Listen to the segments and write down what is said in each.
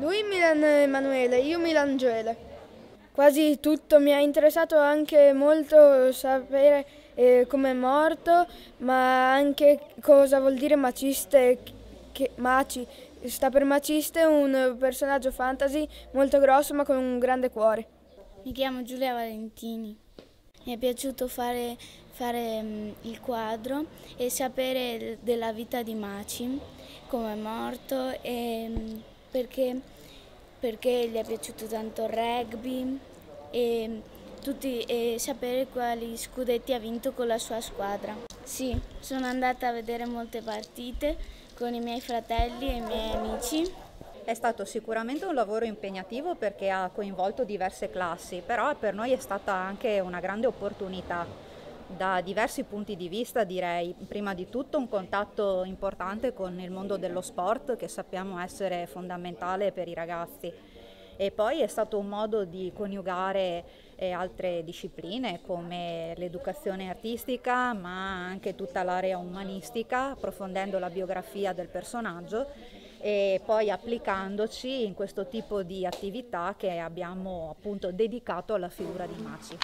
Lui Milan Emanuele, io Milan Gioele. Quasi tutto, mi ha interessato anche molto sapere come è morto, ma anche cosa vuol dire Maciste, Maci. Sta per Maciste, un personaggio fantasy molto grosso ma con un grande cuore. Mi chiamo Giulia Valentini. Mi è piaciuto fare il quadro e sapere della vita di Maci, come è morto e perché gli è piaciuto tanto il rugby e sapere quali scudetti ha vinto con la sua squadra. Sì, sono andata a vedere molte partite con i miei fratelli e i miei amici. È stato sicuramente un lavoro impegnativo perché ha coinvolto diverse classi, però per noi è stata anche una grande opportunità da diversi punti di vista, direi. Prima di tutto un contatto importante con il mondo dello sport, che sappiamo essere fondamentale per i ragazzi, e poi è stato un modo di coniugare altre discipline come l'educazione artistica, ma anche tutta l'area umanistica, approfondendo la biografia del personaggio e poi applicandoci in questo tipo di attività che abbiamo appunto dedicato alla figura di Maci.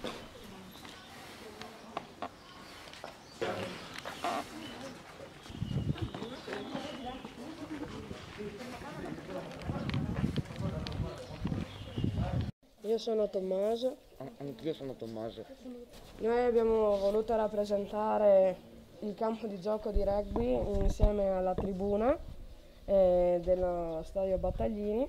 Io sono Tommaso. Anch'io sono Tommaso. Noi abbiamo voluto rappresentare il campo di gioco di rugby insieme alla tribuna dello stadio Battaglini.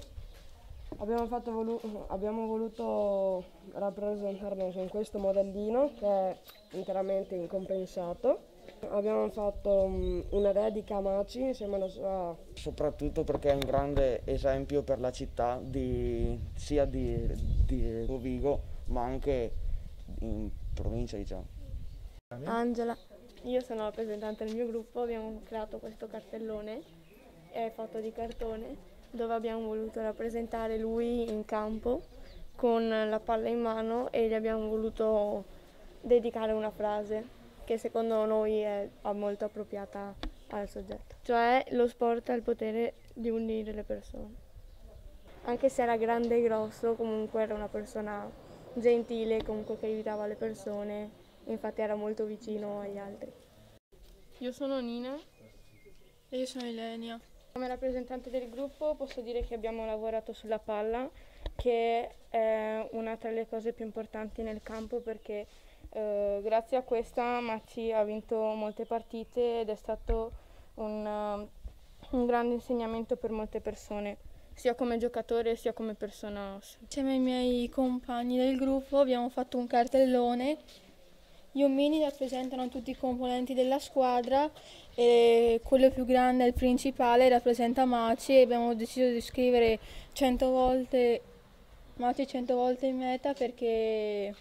Abbiamo voluto rappresentarlo con questo modellino che è interamente incompensato. Abbiamo fatto una dedica a Maci insieme alla sua... Soprattutto perché è un grande esempio per la città sia di Rovigo ma anche in provincia, diciamo. Angela. Io sono rappresentante del mio gruppo, abbiamo creato questo cartellone, è fatto di cartone, dove abbiamo voluto rappresentare lui in campo con la palla in mano e gli abbiamo voluto dedicare una frase che secondo noi è molto appropriata al soggetto. Cioè, lo sport ha il potere di unire le persone. Anche se era grande e grosso, comunque era una persona gentile, comunque che aiutava le persone, infatti era molto vicino agli altri. Io sono Nina. E io sono Ilenia. Come rappresentante del gruppo posso dire che abbiamo lavorato sulla palla, che è una tra le cose più importanti nel campo perché grazie a questa Maci ha vinto molte partite ed è stato un grande insegnamento per molte persone, sia come giocatore sia come persona. Insieme ai miei compagni del gruppo abbiamo fatto un cartellone. Gli omini rappresentano tutti i componenti della squadra e quello più grande, il principale, rappresenta Maci e abbiamo deciso di scrivere 100 volte Maci 100 volte in meta perché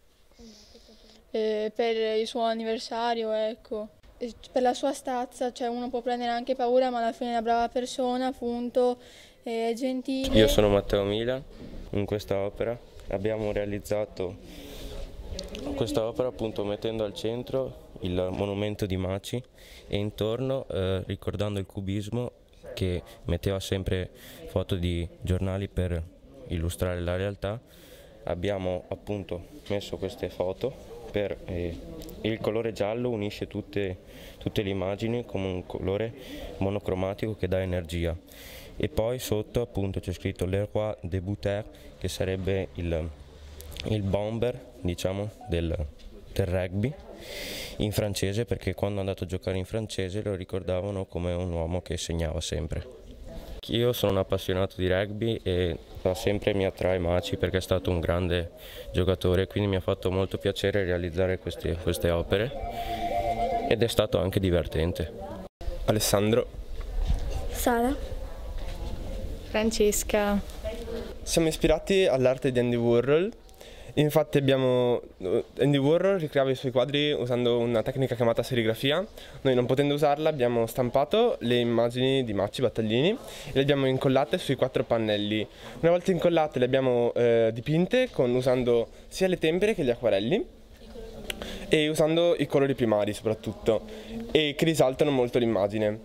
per il suo anniversario, ecco. E per la sua stazza, cioè uno può prendere anche paura ma alla fine è una brava persona, appunto, è gentile. Io sono Matteo Mila. In questa opera abbiamo realizzato questa opera appunto mettendo al centro il monumento di Maci e intorno ricordando il cubismo che metteva sempre foto di giornali per illustrare la realtà. Abbiamo appunto messo queste foto il colore giallo unisce tutte le immagini come un colore monocromatico che dà energia e poi sotto appunto c'è scritto Le Roi des Butters, che sarebbe il bomber, diciamo, del rugby in francese, perché quando è andato a giocare in francese lo ricordavano come un uomo che segnava sempre. Io sono un appassionato di rugby e da sempre mi attrae Maci perché è stato un grande giocatore, quindi mi ha fatto molto piacere realizzare queste opere ed è stato anche divertente. Alessandro. Sara. Francesca. Siamo ispirati all'arte di Andy Warhol. Infatti Andy Warhol ricreava i suoi quadri usando una tecnica chiamata serigrafia. Noi, non potendo usarla, abbiamo stampato le immagini di Maci Battaglini e le abbiamo incollate sui 4 pannelli. Una volta incollate le abbiamo dipinte usando sia le tempere che gli acquarelli e usando i colori primari soprattutto, e che risaltano molto l'immagine.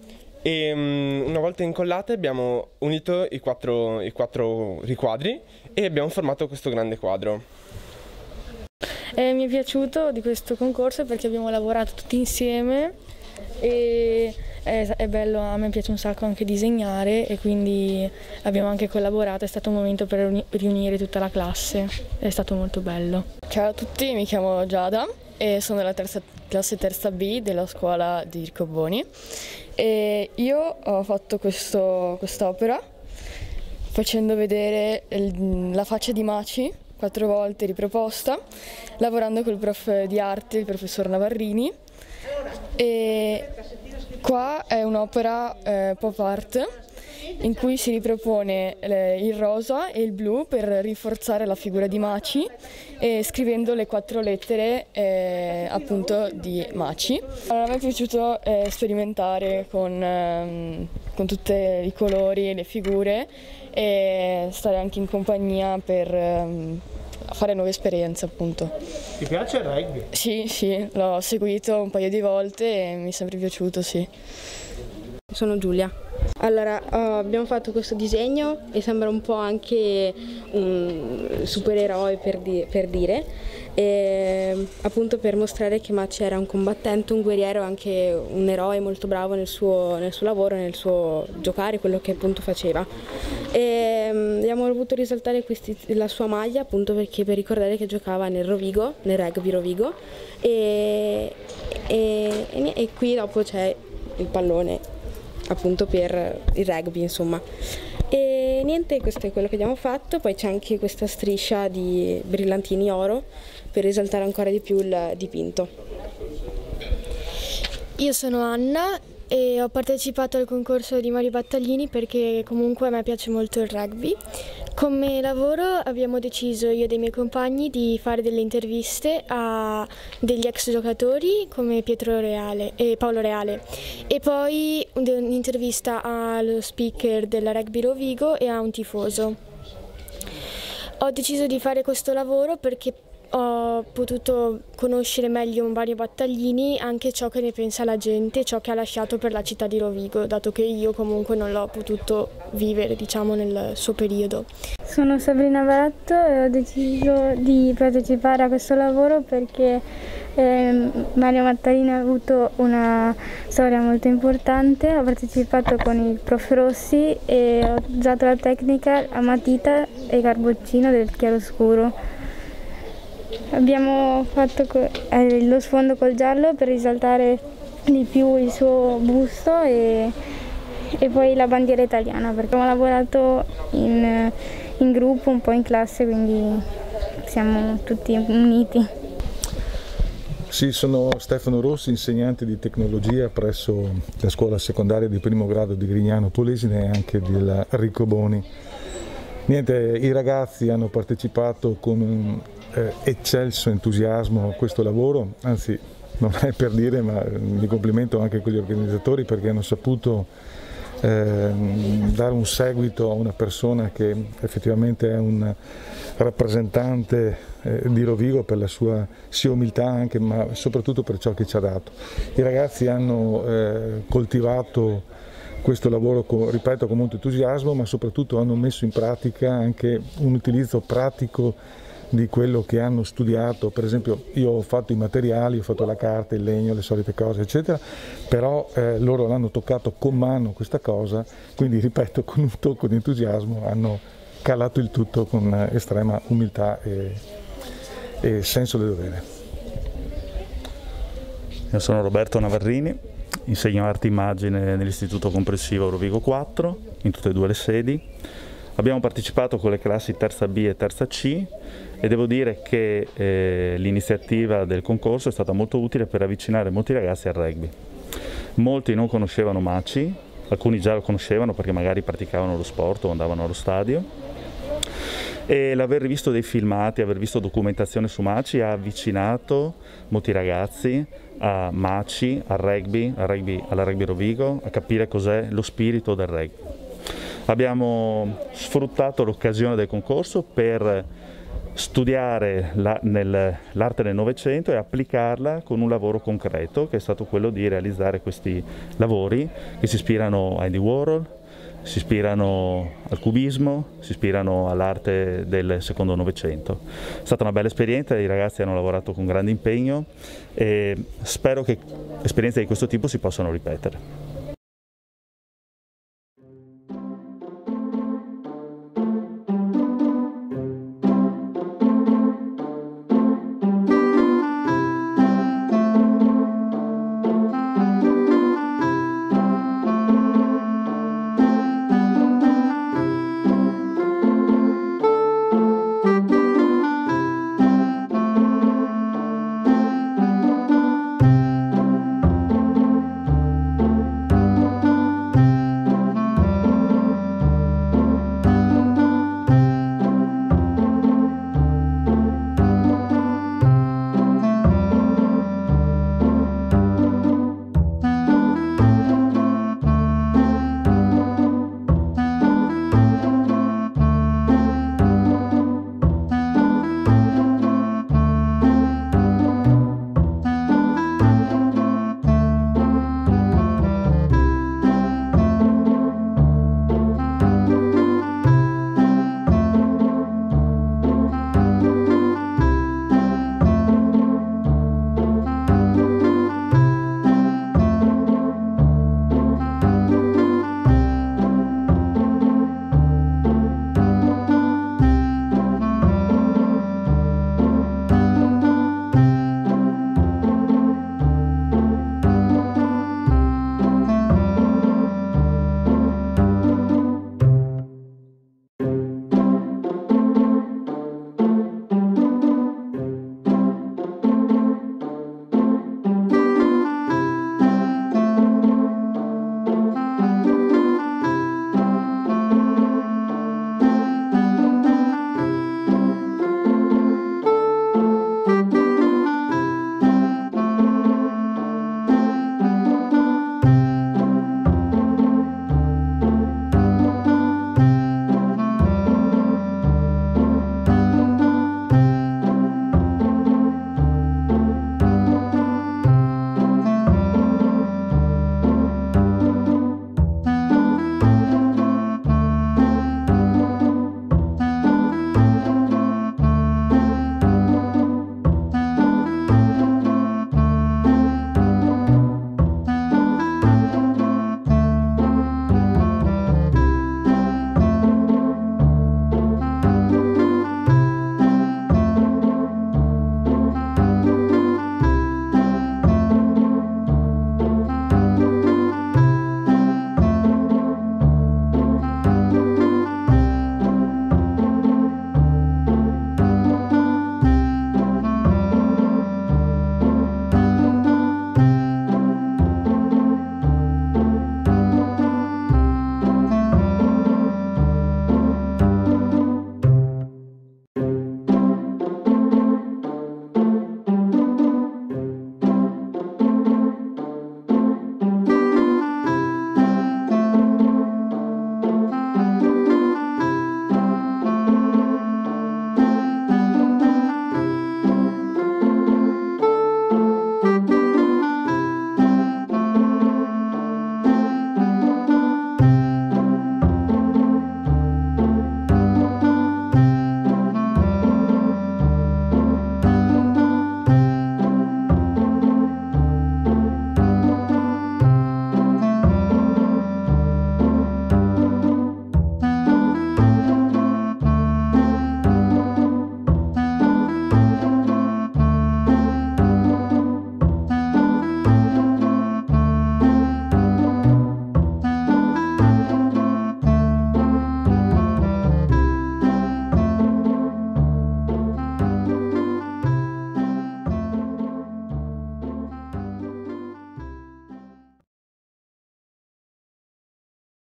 e una volta incollate abbiamo unito i quattro riquadri e abbiamo formato questo grande quadro. Mi è piaciuto di questo concorso perché abbiamo lavorato tutti insieme e è bello, a me piace un sacco anche disegnare e quindi abbiamo anche collaborato, è stato un momento per riunire tutta la classe, è stato molto bello. Ciao a tutti, mi chiamo Giada e sono della classe terza B della scuola di Riccoboni e io ho fatto quest'opera facendo vedere la faccia di Maci 4 volte riproposta, lavorando col prof di arte, il professor Navarrini. E qua è un'opera pop art in cui si ripropone il rosa e il blu per rinforzare la figura di Maci e scrivendo le 4 lettere appunto di Maci. Allora, a me è piaciuto sperimentare con tutti i colori e le figure e stare anche in compagnia per fare nuove esperienze appunto. Ti piace il rugby? Sì, l'ho seguito un paio di volte e mi è sempre piaciuto, sì. Sono Giulia. Allora, abbiamo fatto questo disegno e sembra un po' anche un supereroe per dire, appunto per mostrare che Maci era un combattente, un guerriero, anche un eroe molto bravo nel suo lavoro, nel suo giocare, quello che appunto faceva. E abbiamo voluto risaltare la sua maglia appunto perché per ricordare che giocava nel Rovigo, nel rugby Rovigo e qui dopo c'è il pallone appunto per il rugby, insomma. E niente, questo è quello che abbiamo fatto. Poi c'è anche questa striscia di brillantini oro per risaltare ancora di più il dipinto. Io sono Anna e ho partecipato al concorso di Mario Battaglini perché comunque a me piace molto il rugby. Come lavoro abbiamo deciso io e dei miei compagni di fare delle interviste a degli ex giocatori come Pietro Reale e Paolo Reale e poi un'intervista allo speaker della Rugby Rovigo e a un tifoso. Ho deciso di fare questo lavoro perché ho potuto conoscere meglio Mario Battaglini, anche ciò che ne pensa la gente, ciò che ha lasciato per la città di Rovigo, dato che io comunque non l'ho potuto vivere, diciamo, nel suo periodo. Sono Sabrina Baratto e ho deciso di partecipare a questo lavoro perché Mario Battaglini ha avuto una storia molto importante. Ho partecipato con il prof Rossi e ho usato la tecnica a matita e carboncino del chiaroscuro. Abbiamo fatto lo sfondo col giallo per risaltare di più il suo busto e poi la bandiera italiana, perché abbiamo lavorato in gruppo, un po' in classe, quindi siamo tutti uniti. Sì, sono Stefano Rossi, insegnante di tecnologia presso la scuola secondaria di primo grado di Grignano Polesine e anche della Riccoboni. Niente, i ragazzi hanno partecipato con un eccelso entusiasmo a questo lavoro, anzi non è per dire, ma mi complimento anche con gli organizzatori perché hanno saputo dare un seguito a una persona che effettivamente è un rappresentante di Rovigo per la sua sia umiltà anche, ma soprattutto per ciò che ci ha dato. I ragazzi hanno coltivato questo lavoro, ripeto, con molto entusiasmo, ma soprattutto hanno messo in pratica anche un utilizzo pratico di quello che hanno studiato. Per esempio io ho fatto i materiali, ho fatto la carta, il legno, le solite cose eccetera, però loro l'hanno toccato con mano questa cosa, quindi ripeto, con un tocco di entusiasmo hanno calato il tutto con estrema umiltà e senso del dovere. Io sono Roberto Navarrini, insegno arte immagine nell'Istituto Comprensivo Rovigo 4, in tutte e due le sedi. Abbiamo partecipato con le classi terza B e terza C e devo dire che l'iniziativa del concorso è stata molto utile per avvicinare molti ragazzi al rugby. Molti non conoscevano Maci, alcuni già lo conoscevano perché magari praticavano lo sport o andavano allo stadio, e l'aver visto dei filmati, aver visto documentazione su Maci ha avvicinato molti ragazzi a Maci, al rugby, alla Rugby Rovigo, a capire cos'è lo spirito del rugby. Abbiamo sfruttato l'occasione del concorso per studiare l'arte del Novecento e applicarla con un lavoro concreto, che è stato quello di realizzare questi lavori che si ispirano a Andy Warhol, si ispirano al cubismo, si ispirano all'arte del secondo Novecento. È stata una bella esperienza, i ragazzi hanno lavorato con grande impegno e spero che esperienze di questo tipo si possano ripetere.